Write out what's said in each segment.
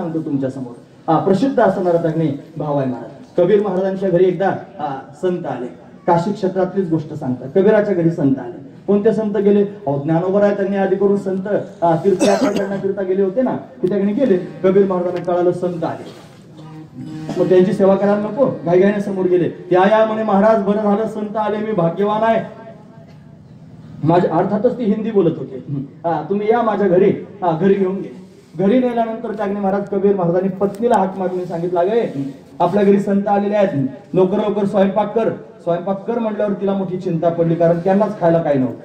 सांगतो तुमच्या समोर. प्रसिद्ध असणारा त्यांनी भाव आहे महाराज. कबीर महाराजांच्या घरी एकदा संत आले. काशी क्षेत्रातलीच गोष्ट सांगतात. कबीराच्या घरी संत आले. कोणते संत गेले? ज्ञानोबा राय त्यांनी आधी करून संत तीर्थयात्रा करण्याकरिता गेले होते ना, ते त्यांनी गेले. कबीर महाराजांना कळालं संत आले, मग त्यांची सेवा करायला नको, घाईघाईने समोर गेले. या म्हणे महाराज, बरं झालं संत आले, मी भाग्यवान आहे. माझ्या अर्थातच ती हिंदी बोलत होते. तुम्ही या माझ्या घरी. घरी घेऊन गेले. घरी नेल्यानंतर त्याने महाराज कबीर महाराजांनी पत्नीला हाक मारून सांगितलं, गे आपल्या घरी संत आलेले आहेत, लवकर लवकर स्वयंपाक कर. स्वयंपाक कर म्हटल्यावर तिला मोठी चिंता पडली, कारण त्यांनाच खायला काही नव्हतं.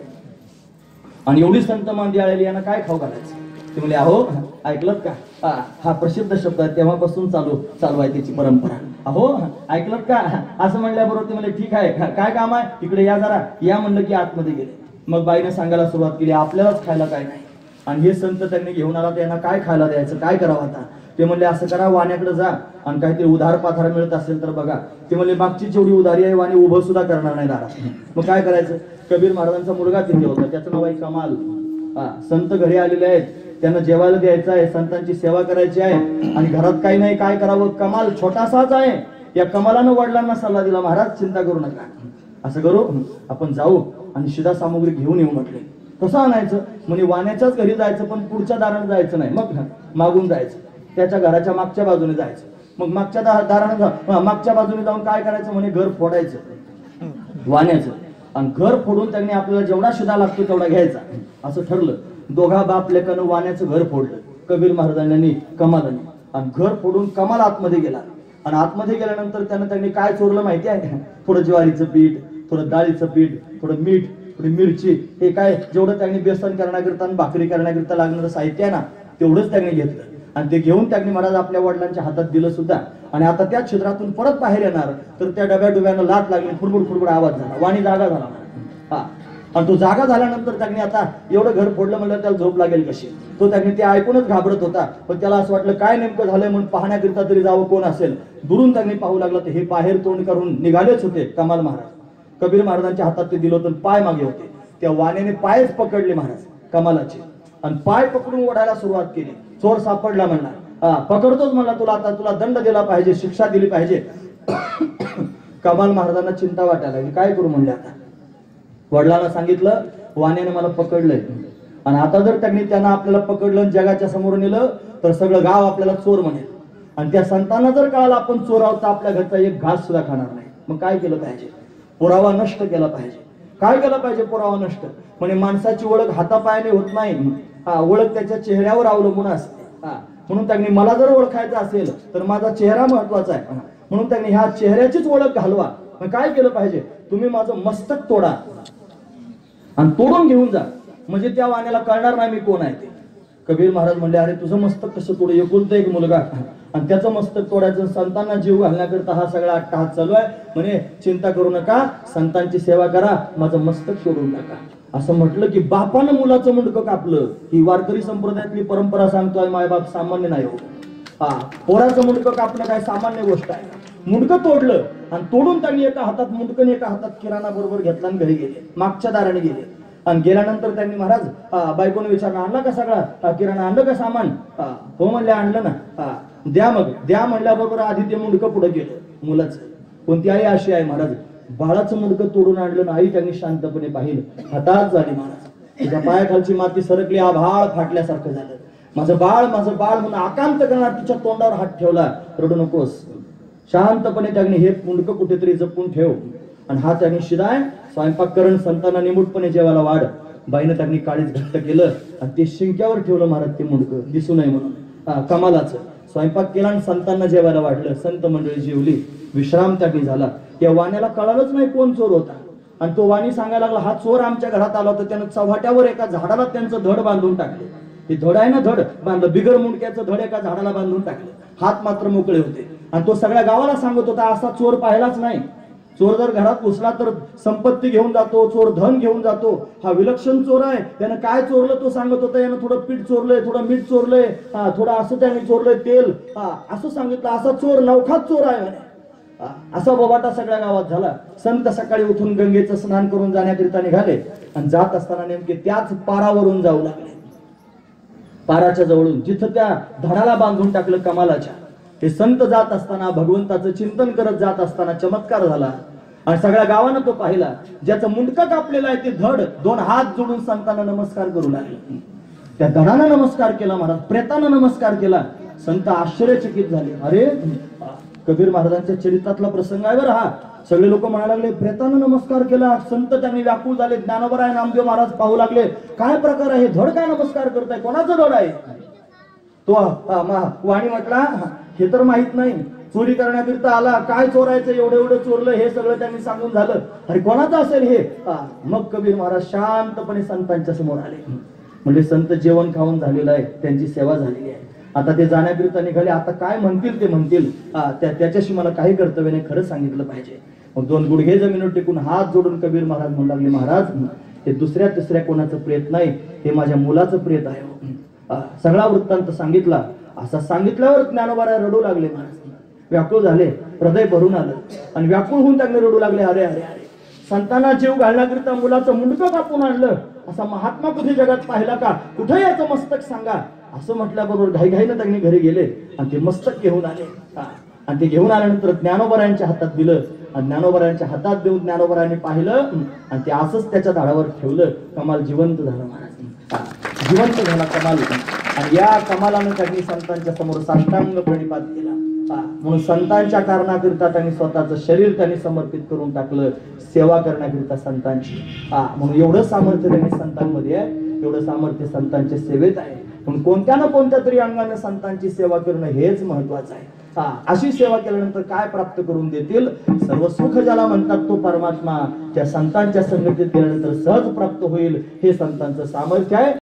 आणि एवढी संत मांदी आलेली, यांना काय खाऊ घालायचं? ते म्हणले, अहो ऐकलं का? हा प्रसिद्ध शब्द आहे, तेव्हापासून चालू आहे त्याची परंपरा. अहो ऐकलं का? असं म्हणल्याबरोबर ते म्हणले, ठीक आहे, काय काम आहे? इकडे या जरा. या म्हणलं की आतमध्ये गेले. मग बाईने सांगायला सुरुवात केली, आपल्यालाच खायला काय नाही. आणि हे संत त्यांनी घेऊन आला, त्यांना काय खायला द्यायचं, काय करावं आता? ते म्हणले, असं करा, वाण्याकडे जा आणि काहीतरी उधार पाधार मिळत असेल तर बघा. ते म्हणले, मागची जेवढी उधारी आहे वाणी उभं सुद्धा करणार नाही दारात. मग काय करायचं? कबीर महाराजांचा मुलगा तिथे होता, त्याचं नाव आहे कमाल. संत घरी आलेले आहेत, त्यांना जेवायला द्यायचं आहे, संतांची सेवा करायची आहे आणि घरात काही नाही, काय करावं? कमाल छोटासाच आहे. या कमालानं वडिलांना सल्ला दिला, महाराज चिंता करू नका, असं करू, आपण जाऊ आणि शिधा सामुग्री घेऊन येऊ म्हटले. कसं आणायचं? म्हणजे वाण्याच्याच घरी जायचं, पण पुढच्या दाराने जायचं नाही, मग मागून जायचं, त्याच्या घराच्या मागच्या बाजूने जायचं. मग मागच्या दाराने मागच्या बाजूने जाऊन काय करायचं? म्हणे घर फोडायचं वाण्याचं, आणि घर फोडून त्यांनी आपल्याला जेवढा शिधा लागतो तेवढा घ्यायचा, असं ठरलं. दोघा बाप लेकानं वाण्याचं घर फोडलं, कबीर महाराजांनी कमालाने, आणि घर फोडून कमाल आतमध्ये गेला. आणि आतमध्ये गेल्यानंतर त्यांनी काय चोरलं माहिती आहे? थोडं ज्वारीचं पीठ, थोडं डाळीचं पीठ, थोडं मीठ, थोडी मिरची, हे काय जेवढं त्यांनी बेसन करण्याकरिता आणि भाकरी करण्याकरिता लागणारं साहित्य आहे ना, तेवढंच त्यांनी घेतलं. आणि ते घेऊन त्यांनी महाराज आपल्या वडिलांच्या हातात दिलं सुद्धा. आणि आता त्या छिद्रातून परत बाहेर येणार तर त्या डब्या डुब्यानं लाट लागली, फुडफुड फुडफुड आवाज झाला, वाणी जागा झाला. आणि तो जागा झाल्यानंतर त्यांनी आता एवढं घर फोडलं म्हणलं, त्याला झोप लागेल कशी? तो त्यांनी ते ऐकूनच घाबरत होता, पण त्याला असं वाटलं काय नेमकं झालंय म्हणून पाहण्याकरिता तरी जावं, कोण असेल. दुरून त्यांनी पाहू लागला तर हे बाहेर तोंड करून निघालेच होते कमाल महाराज. कबीर महाराजांच्या हातात ते दिलं होतं, पाय मागे होते. त्या वाण्याने पायच पकडले महाराज कमालाचे, आणि पाय पकडून ओढायला सुरुवात केली. चोर सापडला म्हणला, पकडतोच म्हणला, तुला दंड दिला पाहिजे, शिक्षा दिली पाहिजे. कमाल महाराजांना चिंता वाटायला लागली, काय करू म्हणले आता? वडिलांना सांगितलं, वाण्याने मला पकडलंय, आणि आता जर त्यांना आपल्याला पकडलं जगाच्या समोर नेलं तर सगळं गाव आपल्याला चोर म्हणेल, आणि त्या संतांना जर कळालं आपण चोर आहोत तर आपल्या घरचा एक घास सुद्धा खाणार नाही. मग काय केलं पाहिजे? पुरावा नष्ट केला पाहिजे. काय केलं पाहिजे? पुरावा नष्ट. म्हणजे माणसाची ओळख हातापायाने होत नाही, ओळख त्याच्या चेहऱ्यावर अवलंबून असते. म्हणून त्यांनी मला जर ओळखायचं असेल तर माझा चेहरा महत्वाचा आहे, म्हणून त्यांनी ह्या चेहऱ्याचीच ओळख घालवा. मग काय केलं पाहिजे? तुम्ही माझं मस्तक तोडा आणि तोडून घेऊन जा, म्हणजे त्या वाण्याला कळणार नाही मी कोण आहे ते. कबीर महाराज म्हणले, अरे तुझं मस्तक कसं तोड? एकुलता एक मुलगा आणि त्याचं मस्तक तोडायचं, संतांना जीव घालण्याकरता हा सगळा अट्टहास चालू आहे. म्हणे चिंता करू नका, संतांची सेवा करा, माझं मस्तक तोडून टाका. असं म्हटलं की बापानं मुलाचं मुंडकं कापलं. ही वारकरी संप्रदायातली परंपरा सांगतोय, मायबाप सामान्य नाही हो. पोराचं मुंडकं कापणं काय सामान्य गोष्ट आहे? मुंडकं तोडलं आणि तोडून त्यांनी एका हातात मुंडकं, एका हातात किराणा बरोबर घेतला आणि घरी गेले, मागच्या दाराने गेले. आणि गेल्यानंतर त्यांनी महाराज बायकोने विचारलं, आणला का सगळा किराणा, आणलं का सामान? हो म्हणले, आणलं ना. द्या मग. द्या म्हणल्याबरोबर आधी ते मुंडकं पुढे गेलं मुलाचं. कोणती आई अशी आहे महाराज, बाळाचं मुंडकं तोडून आणलं, आई त्यांनी शांतपणे पाहिलं, हातात झाली महाराज. तिच्या पायाखालची माती सरकली, आभाळ फाटल्यासारखं झालं. माझं बाळ म्हणून आकांत करणार तिच्या तोंडावर हात ठेवला. रडू नकोस, शांतपणे त्यांनी हे मुंडकं कुठेतरी जपून ठेव. आणि हा त्यांनी शिदाय स्वयंपाक करून संतांना निमूटपणे जेवायला वाढ. बाईनं त्यांनी काळीच घट्ट केलं आणि ते शिंक्यावर ठेवलं महाराज, ते मुंडकं दिसू नये म्हणून. कमालाचं स्वयंपाक केला आणि संतांना जेवायला वाढलं. संत मंडळी जेवली, विश्राम त्यांनी झाला. त्या वाण्याला कळालंच नाही कोण चोर होता. आणि तो वाणी सांगायला लागला, हा चोर आमच्या घरात आला होता. त्यानं चव्हाट्यावर एका झाडाला त्यांचं धड बांधून टाकले. ते धड आहे ना, धड बांधलं, बिगर मुंडक्याचं धड एका झाडाला बांधून टाकलं. हात मात्र मोकळे होते. आणि तो सगळ्या गावाला सांगत होता, असा चोर पाहिलाच नाही. चोर जर घरात घुसला तर संपत्ती घेऊन जातो, चोर धन घेऊन जातो. हा विलक्षण चोर आहे. त्यानं काय चोरलं तो सांगत होता. यानं थोडं पीठ चोरलंय, थोडं मीठ चोरलंय, थोडं असं त्याने चोरलंय तेल, असं सांगितलं. असा चोर नवखाच चोर आहे म्हणे. असा बोबाटा सगळ्या गावात झाला. संत सकाळी उठून गंगेचं स्नान करून जाण्याकरिता निघाले आणि जात असताना नेमके त्याच पारावरून जाऊ लागले. पाराच्या जवळून, जिथं त्या धडाला बांधून टाकलं कमालाच्या. हे संत जात असताना, भगवंताचं चिंतन करत जात असताना चमत्कार झाला आणि सगळ्या गावानं तो पाहिला. ज्याचं मुंडकं कापलेलं आहे ते धड 2 हात जोडून संतांना नमस्कार करू लागले. त्या धडानं नमस्कार केला महाराज, प्रेतानं नमस्कार केला. संत आश्चर्यचकित झाले. अरे, कबीर महाराजांच्या चरित्रातला प्रसंग आहे बरं हा. सगळे लोक म्हणायला लागले, प्रेतानं नमस्कार केला. संत त्यांनी व्याकुळ झाले. ज्ञानोबराय नामदेव महाराज पाहू लागले, काय प्रकार आहे, धड काय नमस्कार करताय, कोणाचं धड आहे. तो वाणी म्हटला, हे तर माहित नाही, चोरी करण्याकरिता आला, काय चोरायचं, एवढं एवढं चोरलं, हे सगळं त्यांनी सांगून झालं. अरे कोणाचं असेल हे. मग कबीर महाराज शांतपणे संतांच्या समोर आले. म्हणजे संत जेवण खाऊन झालेलं आहे, त्यांची सेवा झालेली आहे, आता ते जाण्याकरिता निघाले. आता काय म्हणतील ते म्हणतील, त्याच्याशी मला काही कर्तव्य नाही, खरं सांगितलं पाहिजे. मग 2 गुडघे जमिनीवर टेकून हात जोडून कबीर महाराज म्हणू लागले, महाराज हे दुसऱ्या तिसऱ्या कोणाचं प्रेत नाही, हे माझ्या मुलाचं प्रेत आहे. सगळा वृत्तांत सांगितला. असा सांगितल्यावर ज्ञानोबाराय रडू लागले. महाराज व्याकुळ झाले, हृदय भरून आलं आणि व्याकुळ होऊन त्यांनी रडू लागले, अरे अरे अरे, संतांना जीव घालण्याकरिता मुलाचं मुंडकं कापून आणलं, असा महात्मा कुठे जगात पाहिला का, कुठे याचं मस्तक सांगा. असं म्हटल्याबरोबर घाईघाईनं त्यांनी घरी गेले आणि ते मस्तक घेऊन आले. आणि ते घेऊन आल्यानंतर ज्ञानोबरायांच्या हातात दिलं आणि ज्ञानोबरायांच्या हातात देऊन ज्ञानोबरायांनी पाहिलं आणि ते असंच त्याच्या झाडावर ठेवलं. कमाल जिवंत झाला महाराज, जिवंत झाला कमाल. आणि या कमालानं त्यांनी संतांच्या समोर साष्टांग प्रणिपात केला. म्हणून संतांच्या कारणाकरिता त्यांनी स्वतःचं शरीर त्यांनी समर्पित करून टाकलं, सेवा करण्याकरिता संतांची. म्हणून एवढं सामर्थ्य त्यांनी संतांमध्ये आहे, एवढं सामर्थ्य संतांच्या सेवेत आहे. म्हणून कोणत्या ना कोणत्या तरी अंगाने संतांची सेवा करणं हेच महत्वाचं आहे. अशी सेवा केल्यानंतर काय प्राप्त करून देतील, सर्व सुख ज्याला म्हणतात तो परमात्मा त्या संतांच्या संगतीत गेल्यानंतर सहज प्राप्त होईल. हे संतांचं सामर्थ्य आहे.